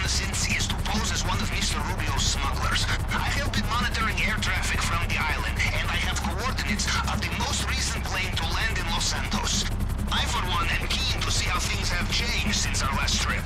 reconnaissance is to pose as one of Mr. Rubio's smugglers. I have been monitoring air traffic from the island, and I have coordinates of the most recent plane to land in Los Santos. I, for one, am keen to see how things have changed since our last trip.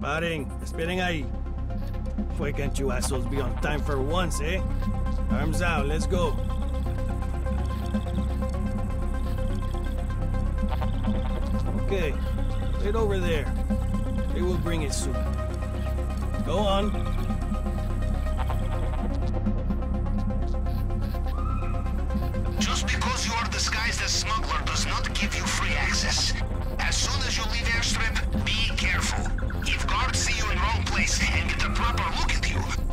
Paren, esperen ahí. Why can't you assholes be on time for once, eh? Arms out, let's go. Okay, wait over there. They will bring it soon. Go on. Just because you are disguised as smuggler does not give you free access. As soon as you leave airstrip, be careful. If guards see you in wrong place and get a proper look at you,